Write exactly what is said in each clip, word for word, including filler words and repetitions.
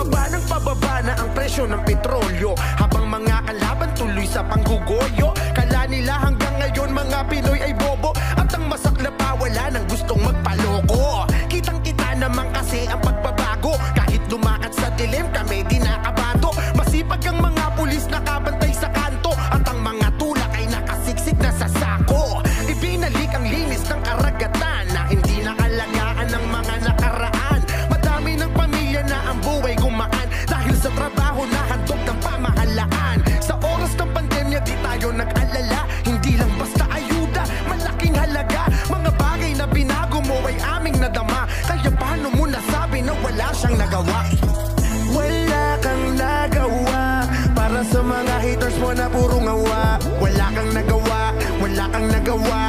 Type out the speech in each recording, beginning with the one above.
Pababa ng pababa na ang presyo ng petrolyo, habang mga kalaban tuloy sa panggugoyo. Kala nila hanggang ngayon mga Pinoy ay bobo, at ang masakla pa wala nang gustong magpaloko. Kitang kita naman kasi ang pagbabago, kahit lumakad sa dilim kami di nakabado. Masipag ang mga pulis nakabantay sa kanto, at ang mga tulak ay nakasiksik na sa sako. Ibinalik ang linis ng karagatan na hindi nakalagaan ng mga nakaraan. Madami ng pamilya na ang buhay gumaan dahil sa trabaho na handog ng pamahalaan. Sa oras ng pandemya di tayo nag-alala, hindi lang basta ayuda, malaking halaga. Mga bagay na binago mo ay aming nadama, kaya paano mo nasabi na wala siyang nagawa? Wala kang nagawa para sa mga haters mo na puro ngawa. Wala kang nagawa, wala kang nagawa.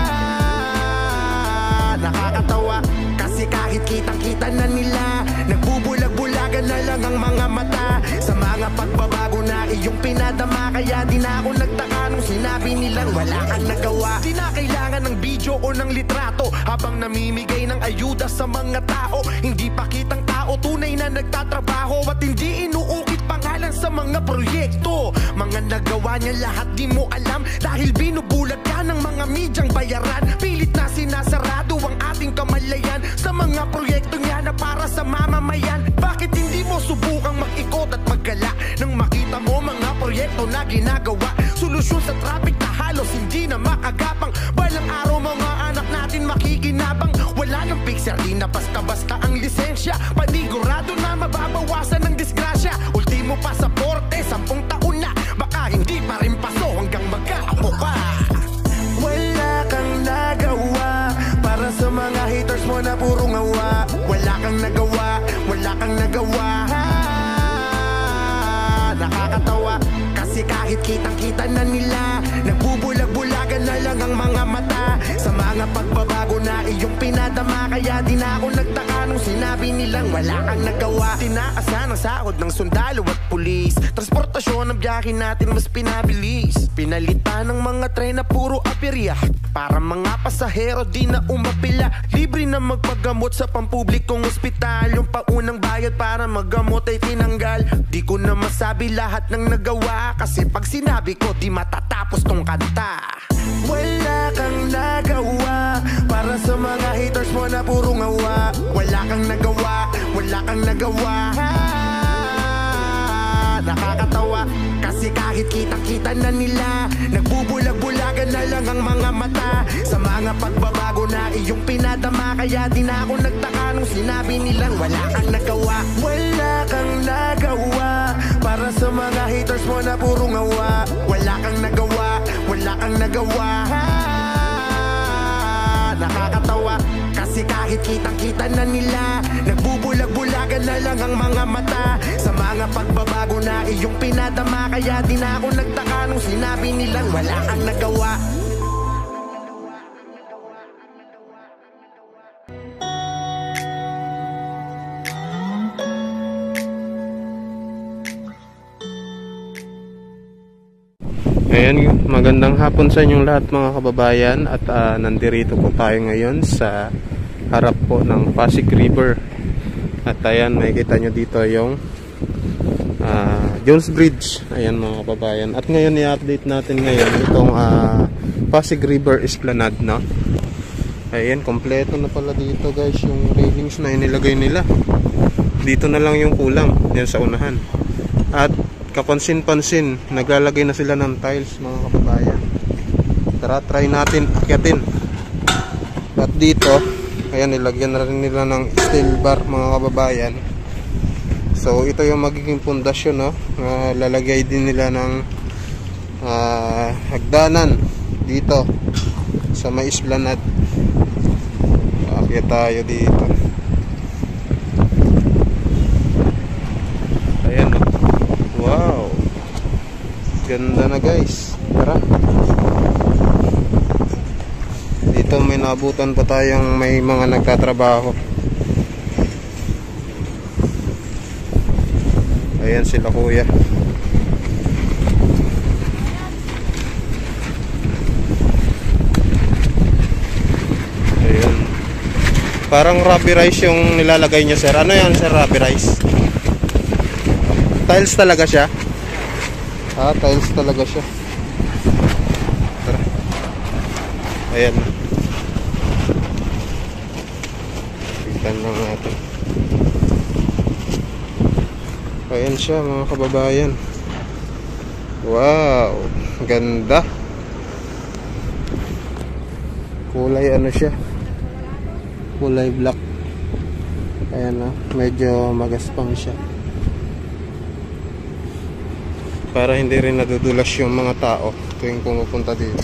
Nakakatawa kasi kahit kitang-kita na nila, nagbubulag-bulagan na lang ang mga mata sa mga pagbabago na iyong pinadama. Kaya di na ako nagtaka nung sinabi nilang wala kang nagawa. Di na kailangan ng video o ng litrato habang namimigay ng ayuda sa mga tao. Hindi pa kitang tao, tunay na nagtatrabaho, at hindi inuukit pangalan sa mga proyekto. Mga nagawa niya lahat di mo alam, dahil binubulag ka ng mga medyang bayaran. Pilit na sinasarado ang ating kamalayan sa mga proyekto niya na para sa mamamayan. Bakit hindi mo subukang mag-ikot at maggala nang makita mo mga proyekto na ginagawa? Solusyon sa traffic na halos hindi na makagapang. Balang araw mga anak natin makikinabang. Wala nang picture, di na basta-basta ang lisensya. Panigurado na mababawasan ng disgrasya. Ultimo pasaporte, sampung taon na, baka hindi pa rin paso hanggang magkaapo pa. Wala kang nagawa para sa mga haters mo na puro ngawa. Wala kang nagawa, wala kang nagawa. Nakakatawa kasi kahit kitang-kita na nila, nagbubulag-bulagan na lang ang mga mata sa mga pagbabago na iyong pinadama. Kaya di na ako nagtaka nung sinabi nilang wala kang nagawa. Tinaasan ang sahod ng sundalo at pulis, transportasyon ng biyahe natin mas pinabilis. Pinalitan ng mga tren na puro aperya para mga pasahero di na umapila. Libre na magpagamot sa pampublikong ospital, yung paunang bayad para maggamot ay tinanggal. Di ko na masabi lahat ng nagawa, kasi pag sinabi ko di matatapos tong kanta. Wala kang nagawa para sa mga haters mo na puro ngawa. Wala kang nagawa, wala kang nagawa. Nakakatawa kasi kahit kitang-kita na nila, nagbubulag-bulagan na lang ang mga mata sa mga pagbabago na iyong pinadama. Kaya di na ako nagtaka nung sinabi nilang wala kang nagawa. Wala kang nagawa para sa mga haters mo na puro ngawa. Wala kang nagawa, wala kang nagawa. Nakakatawa kasi kahit kitang-kita na nila, nagbubulag-bulagan na lang ang mga mata sa mga pagbabago na iyong pinadama. Kaya di na ako nagtaka nung sinabi nilang wala kang nagawa. Ayan, magandang hapon sa inyong lahat mga kababayan. At uh, nandirito po tayo ngayon sa harap po ng Pasig River. At ayan, makikita nyo dito yung uh, Jones Bridge. Ayan mga kababayan. At ngayon i-update natin ngayon itong uh, Pasig River Esplanade, no? Ayan, kompleto na pala dito guys yung railings na inilagay nila. Dito na lang yung kulang, yan sa unahan. At kapansin-pansin, naglalagay na sila ng tiles mga kababayan. Tara, try natin akyatin. At dito, ayan, nilagyan na rin nila ng steel bar mga kababayan. So ito yung magiging pundasyon, no? Uh, lalagay din nila ng uh, hagdanan dito sa may Esplanade. Akyat tayo dito. Ayan, no? Wow, ganda na guys. Tara, dito may nabutan pa tayong may mga nagtatrabaho. Ayan sila kuya. Ayan, parang rubber rice yung nilalagay nyo sir. Ano yan sir, rubber rice? Tiles talaga siya. Ah, tiles talaga siya. Tara. Ayan. Tignan lang natin. Ayan siya mga kababayan. Wow, ganda. Kulay ano siya? Kulay black. Ayan na, medyo magaspang siya. Para hindi rin nadudulas yung mga tao tuwing pumupunta dito.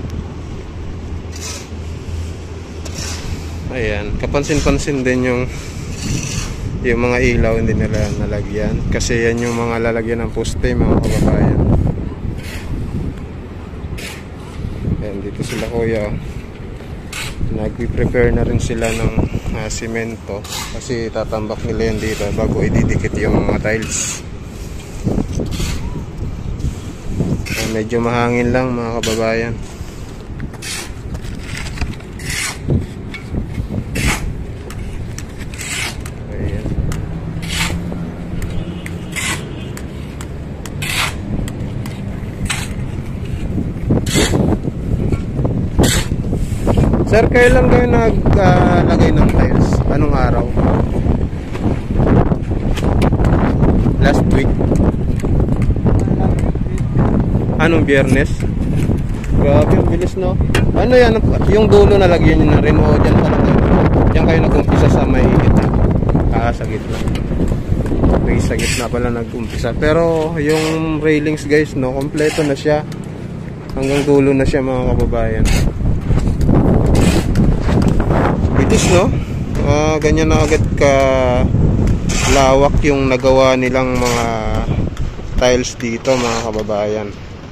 Ayan, kapansin-pansin din yung yung mga ilaw hindi nila nalagyan. Kasi yan yung mga lalagyan ng poste mga kababayan. Ayan, dito sila kuya. Nag-prepare na rin sila ng uh, simento. Kasi tatambak nila yan dito bago ididikit yung mga tiles. Medyo mahangin lang mga kababayan. Ayan. Sir, kailan kayo naglagay uh, ng tiles? Anong araw? Last week? Anong Biyernes? Grabe, ang bilis no. Ano yan? Yung dulo na lagyan nyo na rin o dyan pa lang? Dyan kayo nag-umpisa sa may gitna? Ah, sa gitna. May sa gitna pala nag-umpisa. Pero yung railings guys no, kompleto na siya. Hanggang dulo na siya mga kababayan. Bilis no? Uh, ganyan na agad ka lawak yung nagawa nilang mga tiles dito mga kababayan.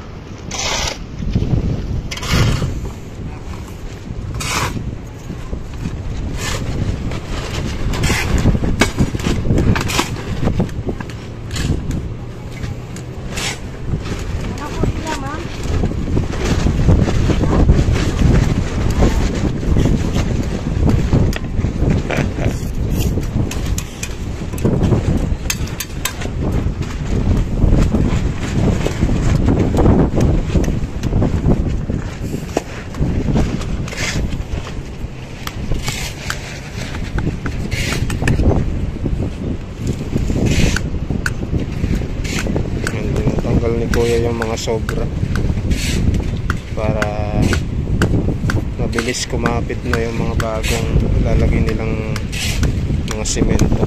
Ni kuya yung mga sobra para mabilis kumapit na yung mga bagong lalagay nilang mga simento.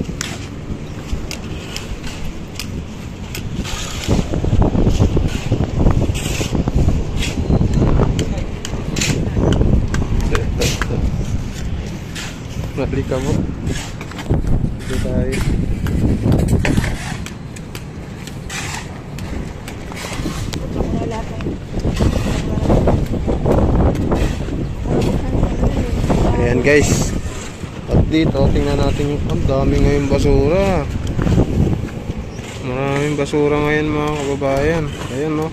Nalika mo dito tayo. Ayan guys. At dito tingnan natin yung ang dami ngayon basura. Maraming basura ngayon mga kababayan. Ayan no.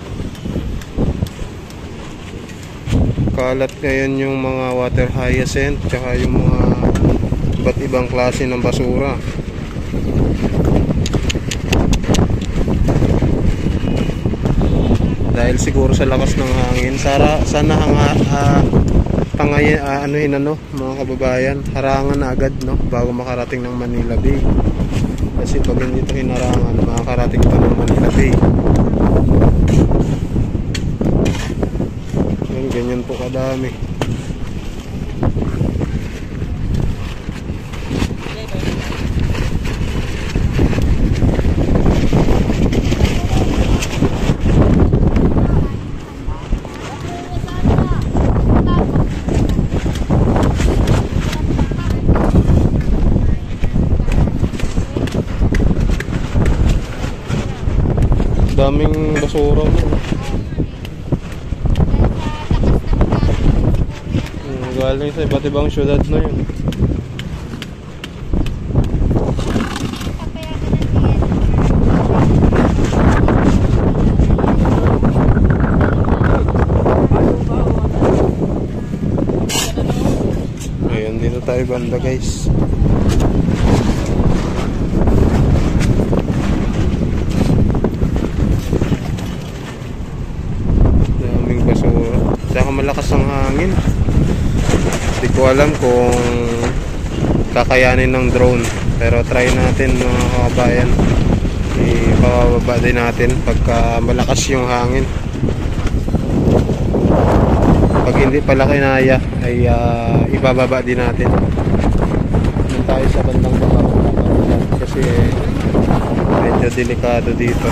Kalat ngayon yung mga water hyacinth tsaka yung mga iba't ibang klase ng basura. Dahil siguro sa lakas ng hangin, sana sana hanga uh, tangay uh, anuhin ano mga kababayan, harangan na agad no bago makarating ng Manila Bay. Kasi pag hindi ito hinarangan, makakarating pa ng Manila Bay. Yan, ganyan po kadami. Daming basura mo. Hmm, galing sa iba't ibang syudad na yun. Ayan, dito tayo banda guys. hangin. Hindi ko alam kung kakayanin ng drone, pero try natin mga kababayan. Ipababa din natin pagka malakas yung hangin. Pag hindi pala kinaya ay uh, ibababa din natin. Doon tayo sa bandang baba kasi medyo delikado dito.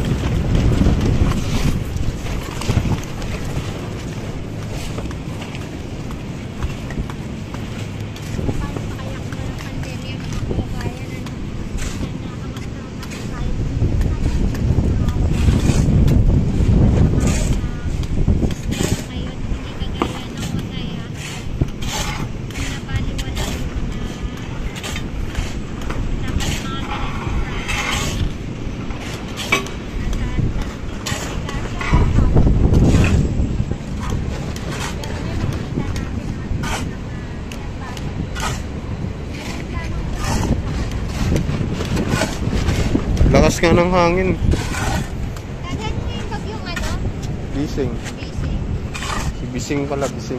Lakas nga ng hangin. Dagan mo yung bagyong ano? Bising. Bising. Si Bising pala, Bising.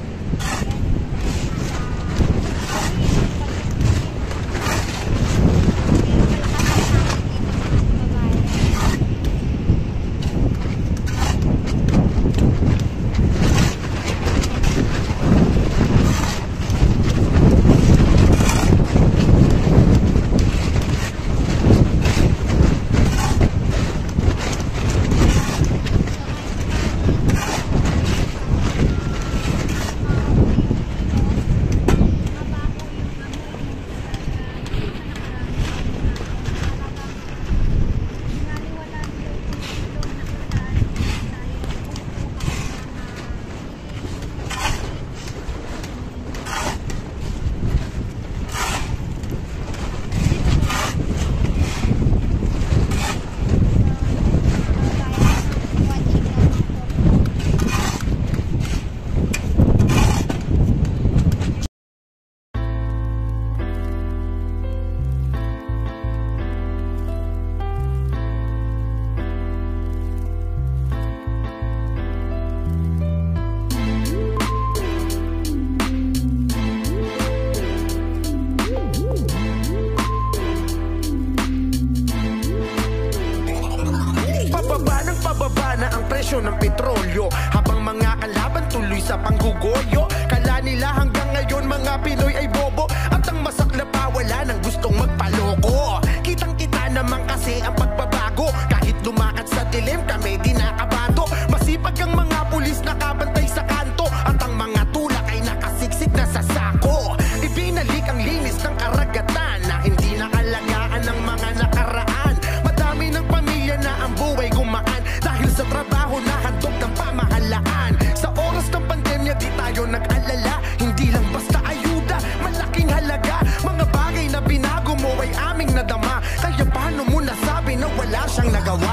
Ng petrolyo habang mga kalaban tuloy sa panggugoyo. Kala nila hanggang ngayon mga Pinoy ay bobo at ang masaklap pa wala nang gustong magpaloko. Kitang kita naman kasi ang pagbabago. Kahit lumakad sa dilim kami di nakabado. Masipag ang mga pulis nakabantay sa kanto at ang mga tulak ay nakasiksik na sa sako. Ibinalik ang linis ng karagatan na hindi nakalagaan ng mga nakaraan. Madami ng pamilya na ang buhay gumaan dahil sa trabaho na handog ng pamahalaan. Sa oras ng pandemya di tayo nag-alala. Hindi lang basta ayuda, malaking halaga. Mga bagay na binago mo ay aming nadama. Kaya paano mo nasabi na wala siyang nagawa?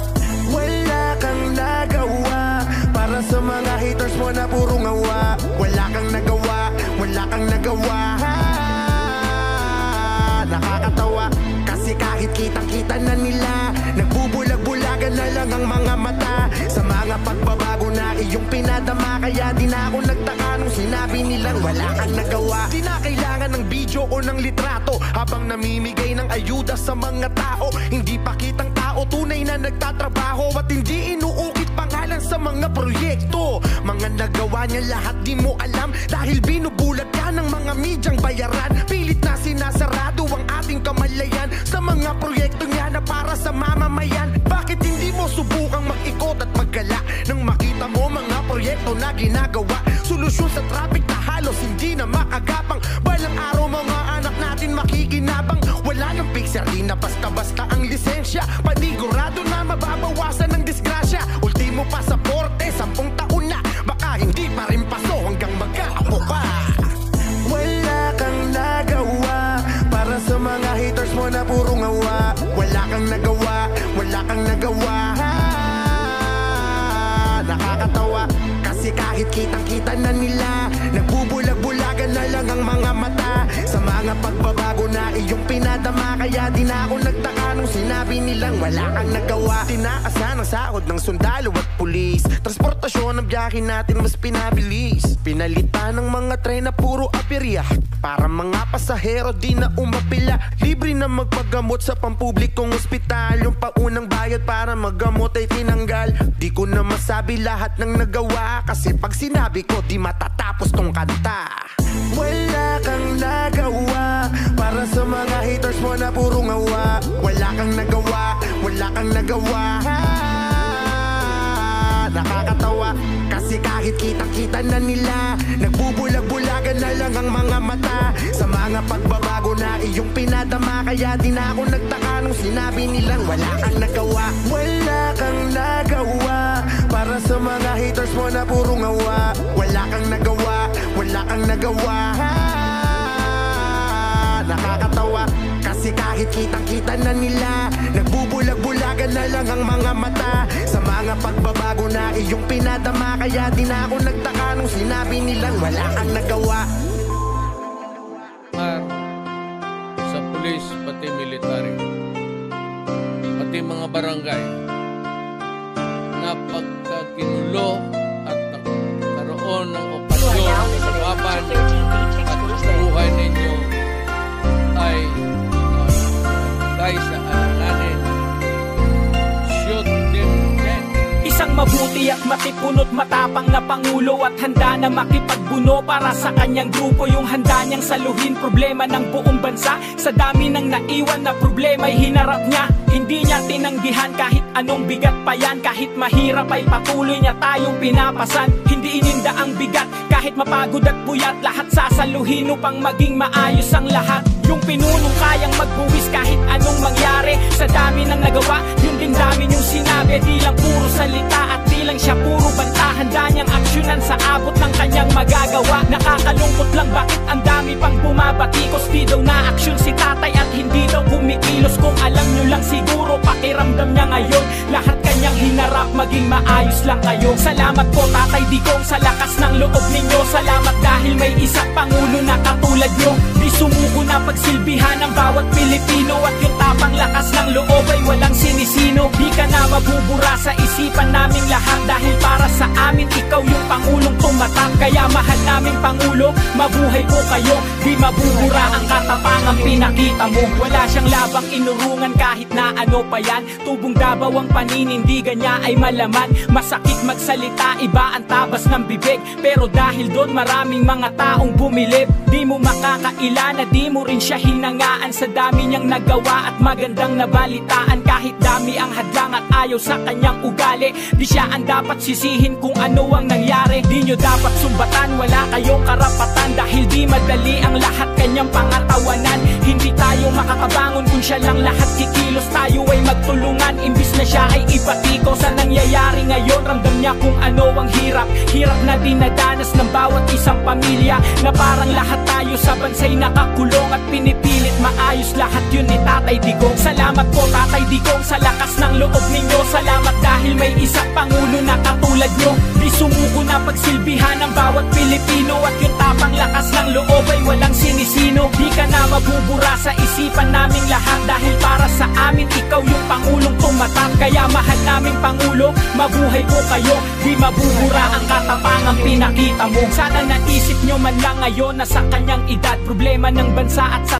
Wala kang nagawa para sa mga haters mo na puro ngawa. Wala kang nagawa, wala kang nagawa. Nakakatawa kasi kahit kitang-kita na nila, nagbubulag-bulagan na lang ang mga mata sa mga pagbabago na iyong pinadama. Kaya di na ako nagtaka nung sinabi nilang wala kang nagawa. Di na kailangan ng video o ng litrato habang namimigay ng ayuda sa mga tao. Hindi pa kitang tao, tunay na nagtatrabaho at hindi inuukit pangalan sa mga proyekto. Mga nagawa niya lahat di mo alam dahil binubulag ka ng mga medyang bayaran. Pilit na sinasarado ang ating kamalayan sa mga proyekto niya na para sa mamamayan. Bakit hindi mo subukang mag-ikot at maggala nang makita mo mga proyekto na ginagawa? Solusyon sa traffic na halos hindi na makagapang. Balang araw mga anak natin makikinabang. Wala nang picture, di na basta-basta ang lisensya. Panigurado na mababawasan ng disgrasya. Ultimo pasaporte, sampung taon na. Baka hindi pa rin paso hanggang mag-aapo pa. Wala kang nagawa para sa mga haters mo na puro ngawa. Wala kang nagawa, wala kang nagawa. Nakakatawa kasi kahit kitang-kita na nila, nagbubulag-bulagan na lang ang mga mata sa mga pagbabago na iyong pinadama. Kaya di na ako nagtaka nung sinabi sinabi nilang wala kang nagawa. Tinaasan ang sahod ng sundalo at pulis. Transportasyon ng biyahe natin mas pinabilis. Pinalitan ng mga tren na puro aperya, para mga pasahero di na umapila. Libre na magpagamot sa pampublikong ospital. Yung paunang bayad para maggamot ay tinanggal. Di ko na masabi lahat ng nagawa, kasi pag sinabi ko di matatapos tong kanta. Wala kang nagawa, para sa mga haters mo na puro ngawa. Wala kang nagawa, wala kang nagawa. Nakakatawa, kasi kahit kitang-kita na nila, nagbubulag-bulagan na lang ang mga mata sa mga pagbabago na iyong pinadama. Kaya di na ako nagtaka nung sinabi nilang wala kang nagawa. Wala kang nagawa, para sa mga haters mo na puro ngawa. Wala kang nagawa, wala kang nagawa. Nakakatawa, kasi kahit kitang-kita na nila, nagbubulag-bulagan na lang ang mga mata sa mga pagbabago na iyong pinadama. Kaya di na ako nagtaka nung sinabi nilang wala kang nagawa. At sa pulis, pati military, pati mga barangay, na pagkakinulo at nagkaroon ng okasyon laban at buhay ninyo ay uh, guys sa alanganin. Shoot them dead. Isang mabuti at matipunot matapang na pangulo, at handa na makipagbuno para sa kanyang grupo. Yung handa niyang saluhin problema ng buong bansa. Sa dami ng naiwan na problema ay hinarap niya. Hindi niya tinanggihan kahit anong bigat pa yan. Kahit mahirap ay patuloy niya tayong pinapasan. Hindi ininda ang bigat kahit mapagod at puyat. Lahat sasaluhin upang maging maayos ang lahat. Yung pinunong kayang magbuwis kahit anong mangyari. Sa dami ng nagawa, yun din dami niyong sinabi. Di lang puro salita at di lang siya puro banta. Handa niyang aksyonan sa abot ng kanyang magagawa. Nakakalungkot lang bakit ang dami pang bumabatikos. Di daw na aksyon si tatay at hindi daw kumikilos. Kung alam nyo lang siguro pakiramdam niya ngayon, lahat kanyang hinarap maging maayos lang kayo. Salamat po Tatay Digong sa lakas ng loob ninyo. Salamat dahil may isang pangulo na katulad nyo. Di sumuko na pagsilbihan ng bawat Pilipino, at yung tapang lakas ng loob ay walang sinisino. Di ka na mabubura sa isipan naming lahat, dahil para sa amin ikaw yung pangulong tumatak. Kaya mahal naming Pangulo, mabuhay po kayo. Di mabubura ang katapangang pinakita mo. Wala siyang labang inurungan kahit na ano pa yan. Tubong Davao ang paninindigan niya ay malaman. Masakit magsalita, iba ang tabas ng bibig, pero dahil doon maraming mga taong bumilib. Di mo makakaila na di mo rin siya hinangaan. Sa dami niyang nagawa at magandang nabalitaan. Kahit dami ang hadlang at ayaw sa kanyang ugali, di siya ang dapat sisihin kung ano ang nangyari. Di nyo dapat sumbatan, wala kayong karapatan, dahil di madali ang lahat kanyang pangatawanan. Hindi tayo makakabangon kung siya lang lahat kikilos. Tayo ay magtulungan imbis na siya ay ipatiko. Sa nangyayari ngayon, ramdam niya kung ano ang hirap. Hirap na dinadanas ng bawat isang pamilya, na parang lahat tayo sa bansay nakakulong at pinipilit maayos lahat yun ni Tatay Digong. Salamat po Tatay Digong sa lakas ng loob ninyo. Salamat dahil may isang pangulo na katulad nyo. Di sumuko na pagsilbihan ng bawat Pilipino, at yung tapang lakas ng loob ay walang sinisino. Di ka na mabubura sa isipan naming lahat, dahil para sa amin ikaw yung pangulong tumatak. Kaya mahal naming Pangulo, mabuhay po kayo. Di mabubura ang katapangang pinakita mo. Sana naisip nyo man lang ngayon na sa kanyang edad, problema ng bansa at sa